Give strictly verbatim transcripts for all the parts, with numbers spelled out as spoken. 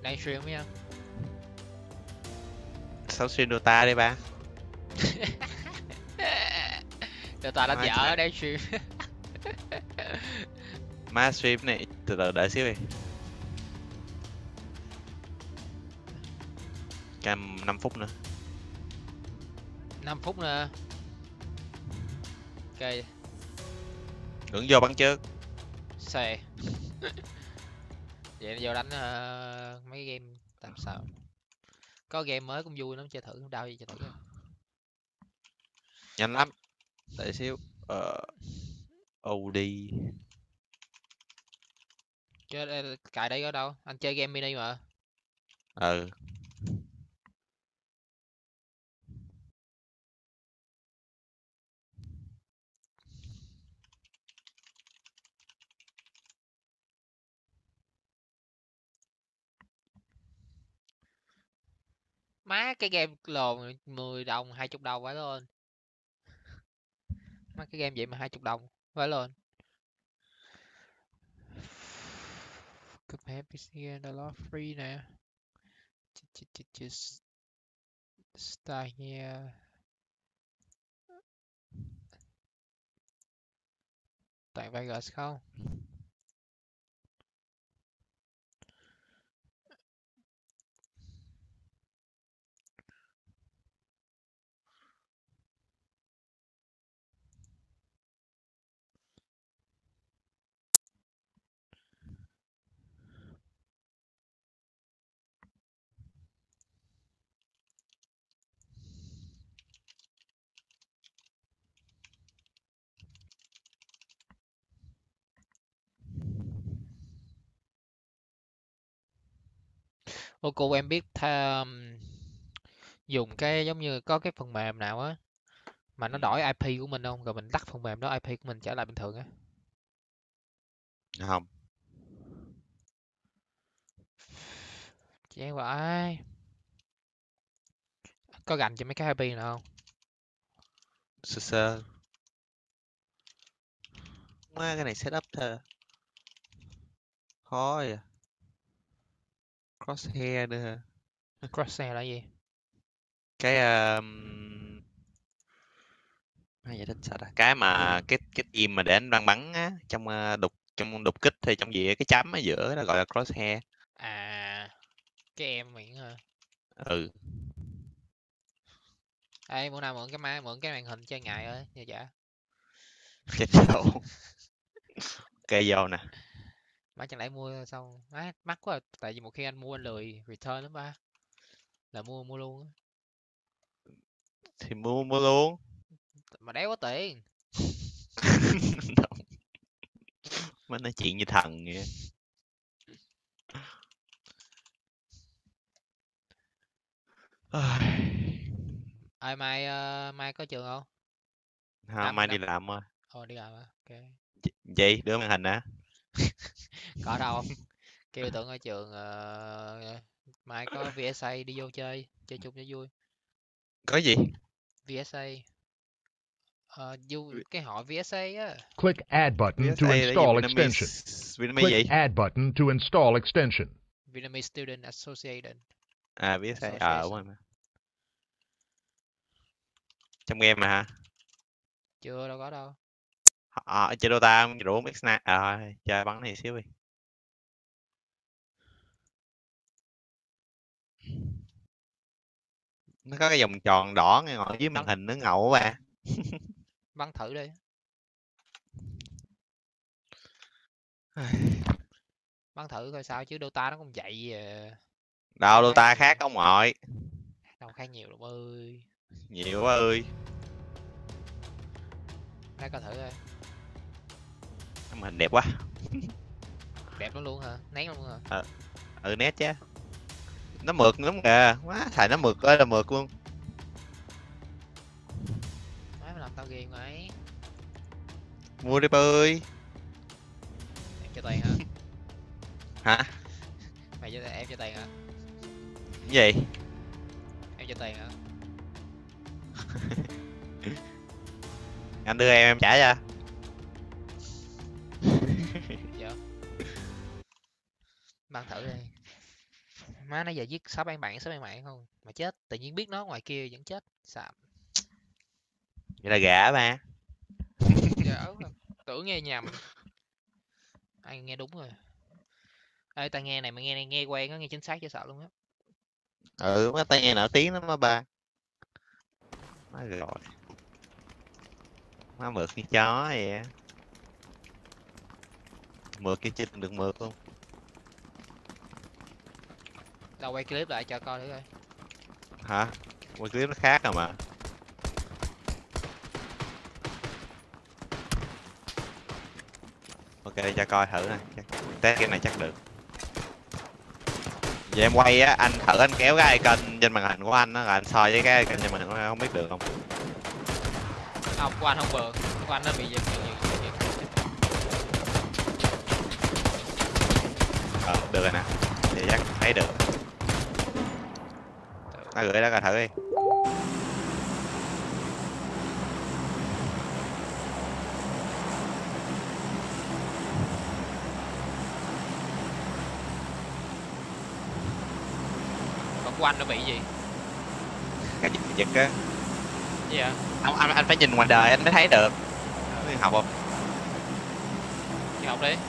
Đang stream với nhau. Sao stream Dota đi ba? Dota đánh Ai dở chạy? đang stream. Má stream này, từ từ đợi xíu đi. Cam năm phút nữa. năm phút nữa. Ok. Ngưỡng vô bắn trước. Xề. Vậy vô đánh uh, mấy game tạm sao. Có game mới cũng vui lắm, chơi thử đau gì chơi thử. Nhanh lắm. Đợi xíu. Ờ... ô đê. Chơi cài đây ở đâu? Anh chơi game mini mà. Ừ. Má cái game lồn mười đồng, hai mươi đồng phải lên. Má cái game vậy mà hai mươi đồng phải lên. Compare pê xê download free nè. Start here. Toàn Vegas không? Ô cô em biết tham dùng cái giống như có cái phần mềm nào á mà nó Ừ. đổi i pê của mình không? Rồi mình tắt phần mềm đó i pê của mình trở lại bình thường á. Không. Chán vậy. Có gành cho mấy cái i pê nào không? Sơ sơ. Má cái này setup thôi. Khó vậy. Crosshair nữa hả? Crosshair là gì? Cái um... Ai giải thích sao ta? Cái mà cái cái im mà để anh bắn bắn á, trong uh, đục trong đục kích thì trong gì cái chấm ở giữa đó gọi là crosshair. À, cái em miệng hả? Ừ. Ê, bữa nào mượn cái máy, mượn cái màn hình chơi ngày ơi, giờ dạ. Chết đầu. Cây vô nè. Má chẳng lẽ mua xong, má mắc quá, à. Tại vì một khi anh mua anh lười return lắm ba. Là mua mua luôn á. Thì mua mua luôn. Mà đéo có tiền. Mới nói chuyện như thần vậy. Ai mai uh, mai có trường không? Không, Năm mai đi năm. làm thôi. Ồ đi làm á. Ok. Gì? Đưa màn hình hả? Có đâu. Kêu tưởng ở trường uh, mai có vê ét a đi vô chơi, chơi chung cho vui. Có gì? vê ét a. Ờ, du cái họ vê ét a á. Click Add button to vê ét a là gì? install Vietnamese extension. Vietnamese Click gì? Add button to install extension. Vietnamese Student Association. À vê ét a. Ờ Association. đúng rồi mà. Trong game mà hả? Chưa đâu có đâu. Ờ, chơi Dota không? Rủ mấy snack. Ờ, chơi bắn này xíu đi. Nó có cái vòng tròn đỏ ngay ngọn dưới màn hình nó ngầu quá ba. Bắn thử đi. Bắn thử coi sao chứ Dota nó cũng vậy à. Đâu Dota khác ông nội. Đâu khác nhiều lắm ơi. Nhiều quá ơi. Lấy coi thử coi. Màn hình đẹp quá. Đẹp lắm luôn hả? Nén luôn hả? Ờ. Ừ nét chứ. Nó mượt lắm kìa. Quá xài nó mượt ơi là mượt luôn. Má mày làm tao ghiền mày. Mua đi bơi. Em cho tiền hả? Hả? Mày cho em cho tiền hả? Cái gì? Em cho tiền hả? Anh đưa em em trả cho. Dạ. Bắn thử đi. Má nãy giờ giết sáu bạn bạn, sáu bạn bạn không mà chết, tự nhiên biết nó ngoài kia vẫn chết. Xàm. Vậy là gã mà. Dở không? Tưởng nghe nhầm. Ai nghe đúng rồi. Ê, tai nghe này mà nghe nghe quen á, nghe chính xác cho sợ luôn á. Ừ, mấy tay nghe nổi tiếng lắm á ba. Nói rồi. Má mượt như chó vậy á. Mượt cái chứ được mượt luôn. Đâu quay clip lại cho coi thử coi. Hả? Quay clip nó khác à mà. Ok, cho coi thử nè. Test cái này chắc được. Vậy em quay á, anh thử anh kéo cái icon trên màn hình của anh á, rồi anh soi với cái icon trên màn hình của anh, không biết được không? Không, của anh không bờ. Của anh nó bị giật giật giật giật. Ờ, được rồi nè. Vậy chắc thấy được. Nó gửi đó coi thử đi. Còn của anh nó bị gì? Cái giật giật á. Gì vậy? Không, anh, anh phải nhìn ngoài đời anh mới thấy được. Biết học không? Chị học đi.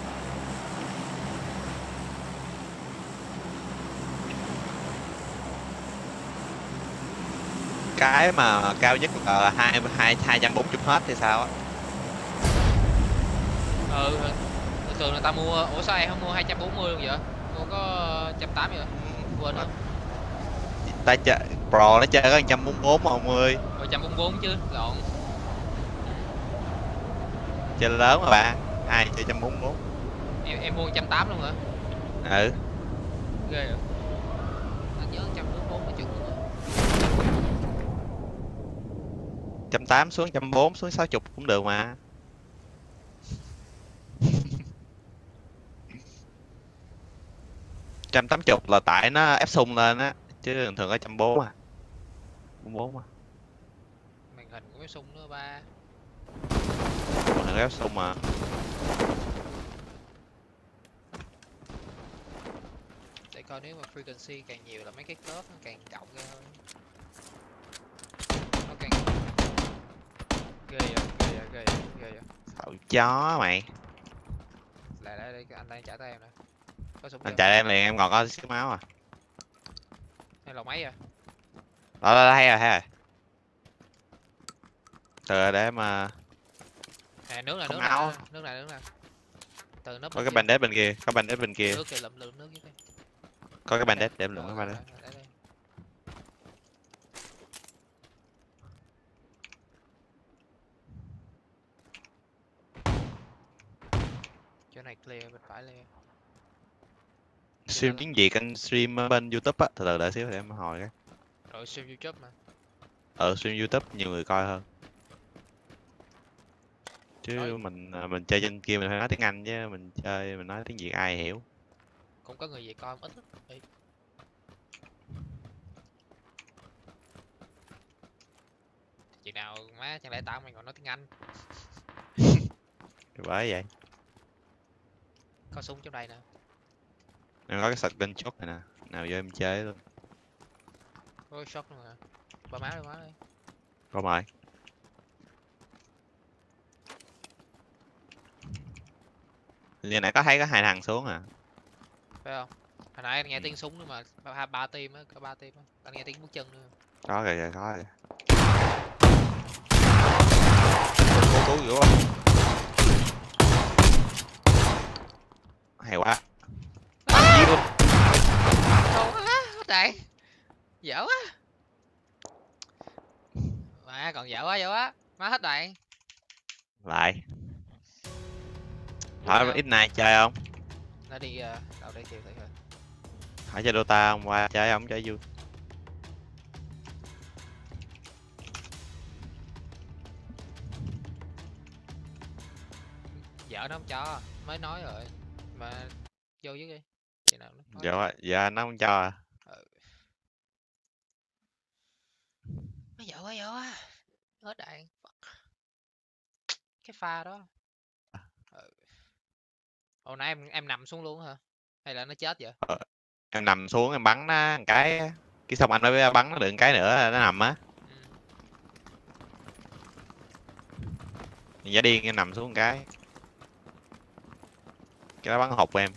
Cái mà cao nhất là hai hai hai trăm bốn mươi hết thì sao á? Ừ, thường thường người ta mua, ủa sao em không mua hai trăm bốn mươi luôn vậy? Mua có một trăm tám mươi vậy? Quên không? Ta chơi Pro nó chơi có một trăm bốn mươi bốn mà ông ơi. một trăm bốn mươi bốn chứ, lộn. Chơi lớn mà bạn. Ai chơi một trăm bốn mươi bốn? Em em mua một trăm tám mươi luôn hả? Ừ. Ghê rồi. Anh nhớ một trăm bốn mươi bốn là chừng luôn á. một trăm tám mươi xuống một trăm bốn mươi xuống sáu mươi cũng được mà. một trăm tám mươi là tại nó ép sung lên á, chứ thường thường có một trăm bốn mươi à. bốn mươi bốn à. Màn hình của cái sung nữa ba. Thường thường ép sung mà. Để coi nếu mà frequency càng nhiều là mấy cái curve nó càng cộng ra hơn. Nó càng ghê vậy, ghê vậy, ghê vậy, ghê vậy. Sợ chó mày. Lại đây đây, anh đang trả tay em nè. Có súng Anh chưa? chạy em liền, em còn có xíu máu à. Hay là máy à? Đó, đó, đó thấy rồi, thấy rồi. Từ để mà À, nước là không nước máu. là nước là nước là. Từ nấp Có bên cái kia. bandage bên kia, có bandage bên kia. Nước kìa, lượm lượm nước dưới đây. Có cái bandage để em Rồi, lượm cái rồi, bandage. rồi, đây đây. Chỗ này clear, bên phải clear. Stream tiếng Việt anh stream ở bên YouTube á, từ từ đợi xíu để em hồi cái. Rồi stream YouTube mà. Ở stream YouTube nhiều người coi hơn. Chứ Nói mình à, mình chơi trên kia mình phải nói tiếng Anh chứ mình chơi mình nói tiếng Việt ai hiểu. cũng có người Việt coi không ít lắm. Ê. Chị nào má chẳng lẽ tao mày còn nói tiếng Anh. Bởi vậy. Có súng trong đây nè. Em có cái sật bên chốt này nè, nào vô em chơi luôn. Có shot luôn hả? Ba má đi má đi. Có mời. Giờ nãy có thấy có hai thằng xuống à. Phải không? Hồi nãy anh nghe Ừ. tiếng súng nữa mà, ba, ba team á, có ba team á. Anh nghe tiếng bước chân nữa. Có kìa kìa, có kìa. Cố cố dữ quá. Hay quá. Bắn giết luôn. Đâu quá, hết đạn. Dở quá. Má còn dở quá, dở quá. Má hết đạn. Lại. Lúc Hỏi nào? ít này chơi không? Nó đi uh, đâu đây kêu thử coi. Hỏi chơi Dota không? Qua chơi không? Chơi vui. Vợ nó không cho, mới nói rồi. Mà vô với đi. Chị nào nó nói. Dạ, dạ nó không cho à. Ừ. Nó dở quá, dở quá. Hết đạn. Cái pha đó. Ừ. Hồi nãy em em nằm xuống luôn hả? Hay là nó chết vậy? Ờ, Em nằm xuống em bắn nó một cái á, cái xong anh mới bắn nó được một cái nữa nó nằm á. Ừ. Giả điên em nằm xuống một cái. Cái đó bắn hụt em.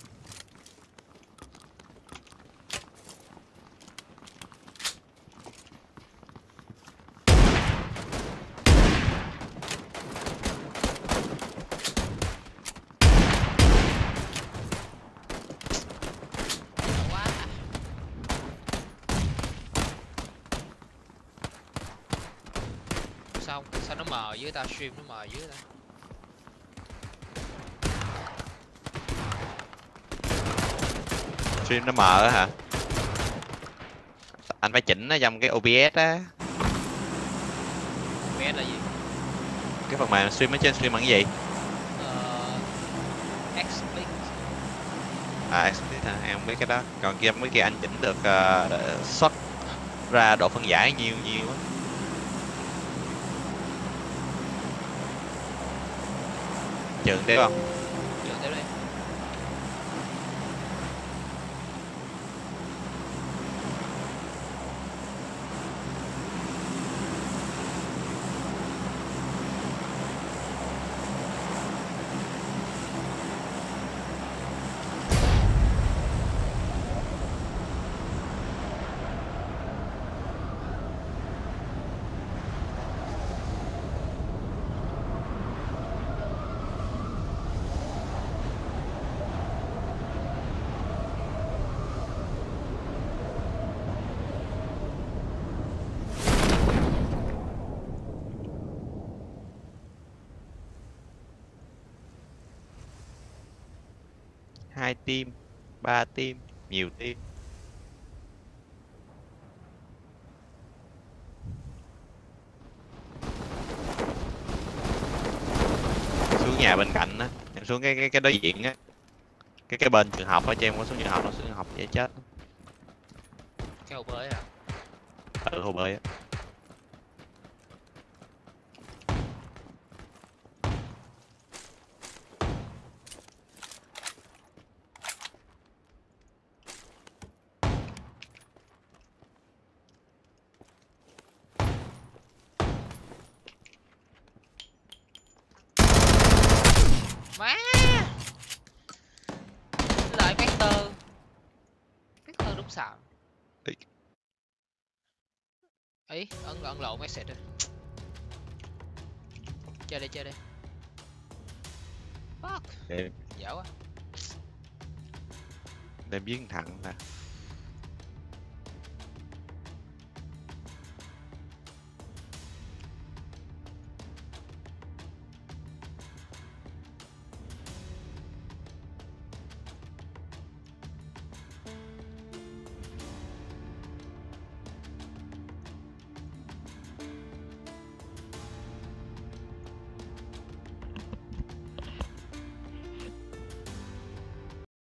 Quá. Sao sao nó mờ dưới tao, stream nó mờ dưới tao. Stream nó mờ á hả? Anh phải chỉnh nó trong cái ô bê ét á. Bé là gì? Cái phần mềm stream ở trên stream bằng cái gì? Ờ, Xsplit. À Xsplit hả? Em không biết cái đó. Còn kia mấy kia anh chỉnh được uh, để xuất ra độ phân giải nhiều nhiều á. Trường đấy không? Trường tới đây. Hai team, ba team, nhiều team. Xuống nhà bên cạnh á, em xuống cái cái cái đối diện á, cái cái bên trường học á, cho em có xuống trường học, nó xuống trường học dễ chết. Cái hồ bơi hả? Ừ, hồ bơi á. Má. Lại Vector. Vector đúng xạo. Ý. Ý, ấn ấn lộn message rồi. Chơi đây, chơi đây. Fuck. Để, Dở quá. để em giết thằng nè.